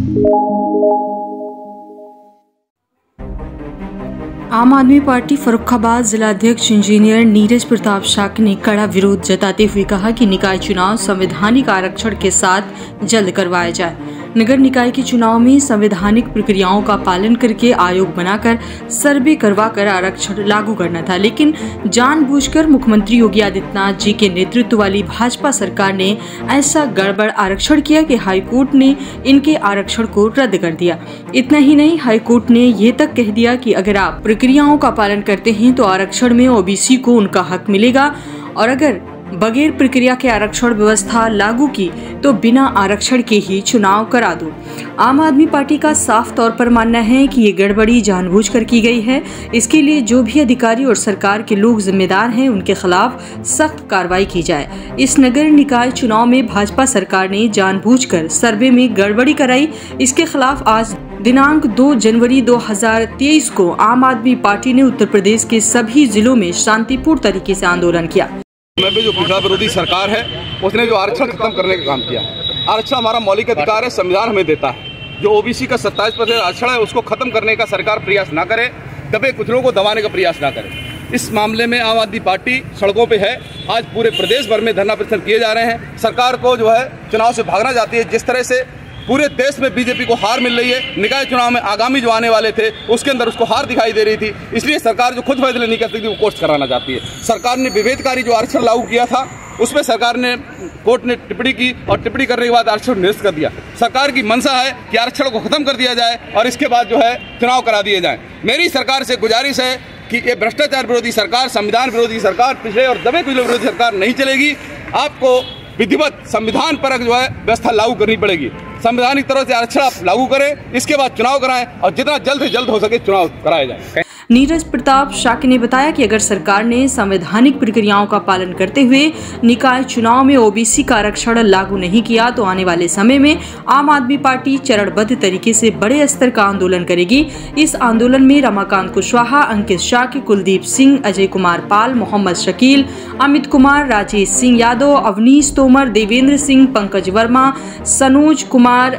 आम आदमी पार्टी फर्रुखाबाद जिलाध्यक्ष इंजीनियर नीरज प्रताप शाह ने कड़ा विरोध जताते हुए कहा कि निकाय चुनाव संवैधानिक आरक्षण के साथ जल्द करवाया जाए। नगर निकाय के चुनाव में संवैधानिक प्रक्रियाओं का पालन करके आयोग बनाकर सर्वे करवाकर आरक्षण लागू करना था, लेकिन जानबूझकर मुख्यमंत्री योगी आदित्यनाथ जी के नेतृत्व वाली भाजपा सरकार ने ऐसा गड़बड़ आरक्षण किया कि हाईकोर्ट ने इनके आरक्षण को रद्द कर दिया। इतना ही नहीं, हाईकोर्ट ने ये तक कह दिया कि अगर आप प्रक्रियाओं का पालन करते हैं तो आरक्षण में ओबीसी को उनका हक मिलेगा, और अगर बगैर प्रक्रिया के आरक्षण व्यवस्था लागू की तो बिना आरक्षण के ही चुनाव करा दो। आम आदमी पार्टी का साफ तौर पर मानना है कि ये गड़बड़ी जानबूझकर की गई है। इसके लिए जो भी अधिकारी और सरकार के लोग जिम्मेदार हैं, उनके खिलाफ सख्त कार्रवाई की जाए। इस नगर निकाय चुनाव में भाजपा सरकार ने जानबूझकर सर्वे में गड़बड़ी कराई। इसके खिलाफ आज दिनांक 2 जनवरी 2023 को आम आदमी पार्टी ने उत्तर प्रदेश के सभी जिलों में शांतिपूर्ण तरीके से आंदोलन किया। में भी जो पिछड़ा विरोधी सरकार है उसने जो आरक्षण खत्म करने का काम किया। आरक्षण हमारा मौलिक अधिकार है, संविधान हमें देता है। जो ओबीसी का 27% आरक्षण है उसको खत्म करने का सरकार प्रयास ना करे, दबे कुचलों को दबाने का प्रयास ना करे। इस मामले में आम आदमी पार्टी सड़कों पे है। आज पूरे प्रदेश भर में धरना प्रदर्शन किए जा रहे हैं। सरकार को जो है चुनाव से भागना चाहती है। जिस तरह से पूरे देश में बीजेपी को हार मिल रही है, निकाय चुनाव में आगामी जो आने वाले थे उसके अंदर उसको हार दिखाई दे रही थी, इसलिए सरकार जो खुद फैसले नहीं कर सकती वो कोर्ट कराना चाहती है। सरकार ने विभेदकारी जो आरक्षण लागू किया था उसमें सरकार ने कोर्ट ने टिप्पणी की और टिप्पणी करने के बाद आरक्षण निरस्त कर दिया। सरकार की मंशा है कि आरक्षण को खत्म कर दिया जाए और इसके बाद जो है चुनाव करा दिए जाए। मेरी सरकार से गुजारिश है कि ये भ्रष्टाचार विरोधी सरकार, संविधान विरोधी सरकार, पिछड़े और दबे कुचले विरोधी सरकार नहीं चलेगी। आपको विधिवत संविधान परक जो है व्यवस्था लागू करनी पड़ेगी। संवैधानिक तरह से आरक्षण आप लागू करें, इसके बाद चुनाव कराएं और जितना जल्द से जल्द हो सके चुनाव कराया जाए। नीरज प्रताप शाह ने बताया कि अगर सरकार ने संवैधानिक प्रक्रियाओं का पालन करते हुए निकाय चुनाव में ओबीसी का आरक्षण लागू नहीं किया तो आने वाले समय में आम आदमी पार्टी चरणबद्ध तरीके से बड़े स्तर का आंदोलन करेगी। इस आंदोलन में रमाकांत कुशवाहा, अंकित शाह, कुलदीप सिंह, अजय कुमार पाल, मोहम्मद शकील, अमित कुमार, राजेश सिंह यादव, अवनीश तोमर, देवेंद्र सिंह, पंकज वर्मा, सनोज कुमार,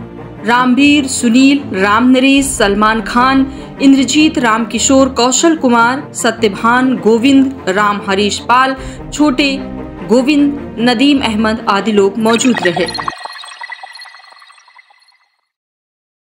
रामवीर, सुनील, राम नरेश, सलमान खान, इंद्रजीत, रामकिशोर, कौशल कुमार, सत्यभान, गोविंद, राम हरीश पाल, छोटे गोविंद, नदीम अहमद आदि लोग मौजूद रहे।